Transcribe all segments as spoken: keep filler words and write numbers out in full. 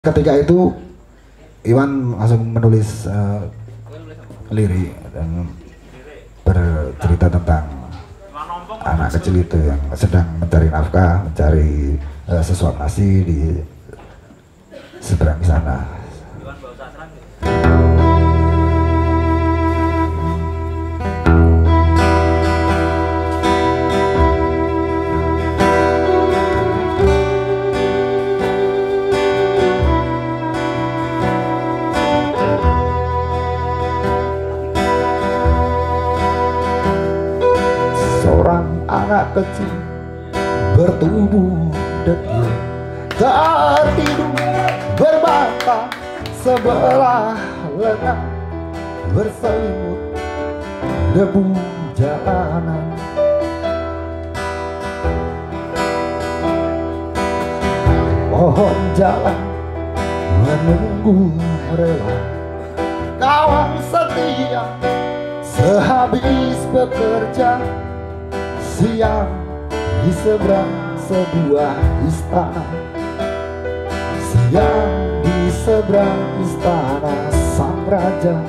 Ketika itu Iwan langsung menulis uh, lirik dan bercerita tentang anak kecil itu yang sedang mencari nafkah, mencari uh, sesuap nasi di seberang sana. Seorang anak kecil bertubuh detil tertidur berbantal sebelah lengan, berselimut debu jalanan. Pohon jalan menunggu rela kawan setia sehabis bekerja. Siang di seberang sebuah istana, siang di seberang istana sang raja.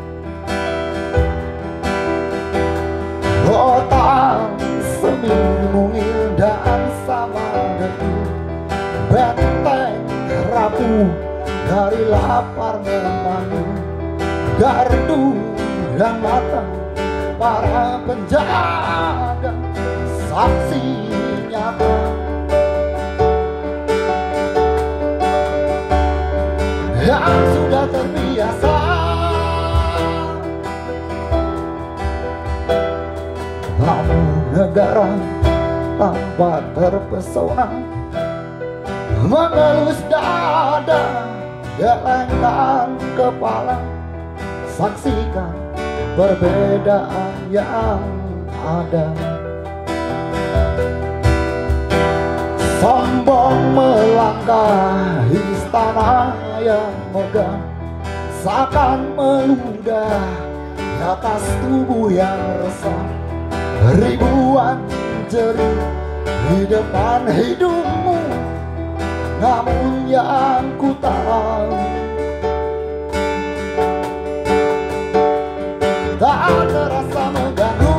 Rotan semi mungil dan sama detil, benteng rapuh dari lapar memanggil, gardu dan mata para penjaga, saksi nyata. Yang sudah terbiasa tamu negara tanpa terpesona, mengelus dada, gelengkan kepala, saksikan perbedaan yang ada. Sombong melangkah istana yang megah, seakan meludah di atas tubuh yang resah. Ribuan jeri di depan hidungmu, namun yang ku tahu tak terasa mengganggu.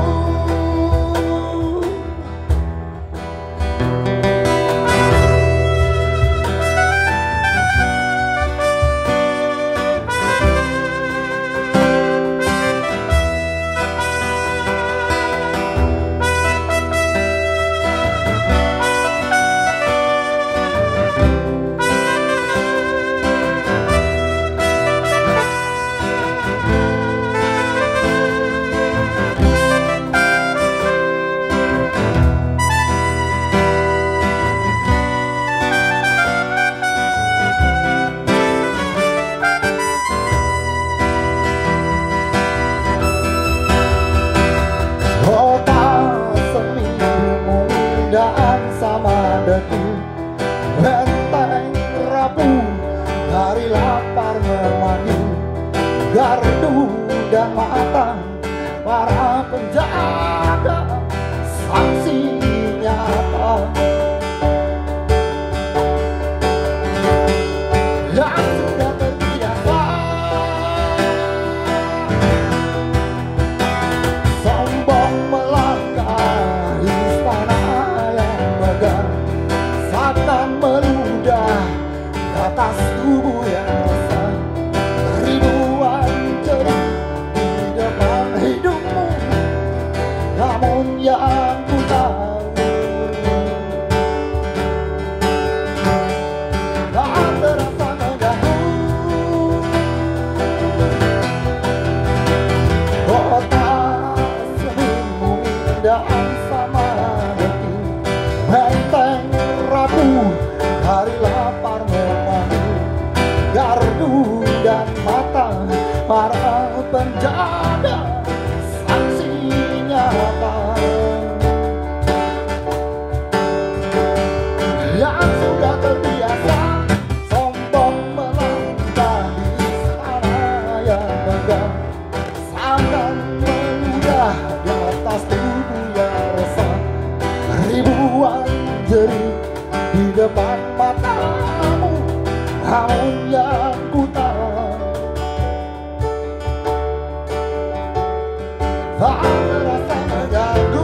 Sama detil, benteng rapuh dari lapar memanggil, gardu dan mata para penjaga, saksi nyata. Yang sudah terbiasa sombong melangkah istana yang megah, seakan meludah di atas tubuh yang resah. Ribuan jeri di depan hidungmu, namun yang ku tahu yang ku tahu, tak merasa mengganggu.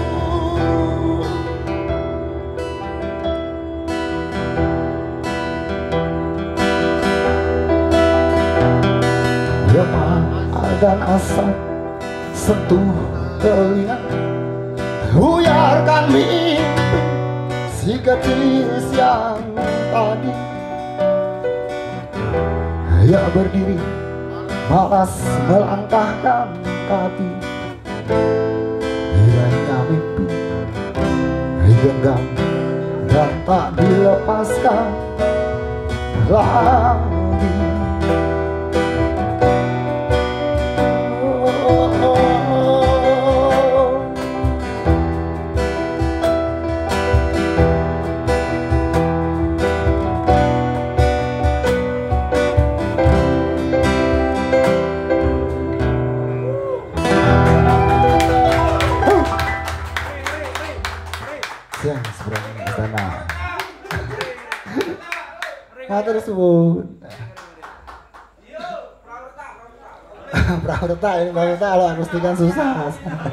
Lemah dan asap sentuh telinga, buyarkan mimpi si gadis yang tadi. Ya berdiri malas melangkahkan kaki, hilangnya mimpi genggam dan tak dilepaskan lagi. Yang sebenarnya di sana. Matur suwun. Praurta ini praurta lo akustikan susah.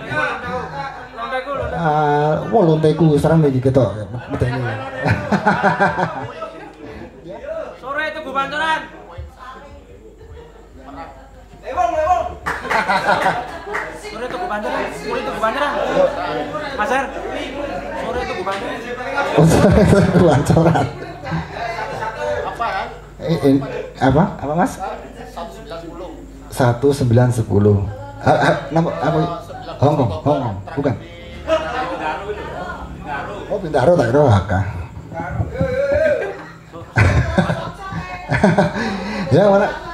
Ah, mau lonteku serang lagi ketok. Beteni. Sore itu Bantaran. Lewong, lewong. Sore itu Bantaran. Sore itu Bantaran. Mas Er. Sore itu Bantaran. Oh, sore itu Bantaran. Apa kan? Eh, eh, apa? Apa Mas? satu sembilan sepuluh. Ah, ah, nama apa? Hongkong, Hongkong, bukan. Oh, Bintaro tak kira Haka. Ya mana?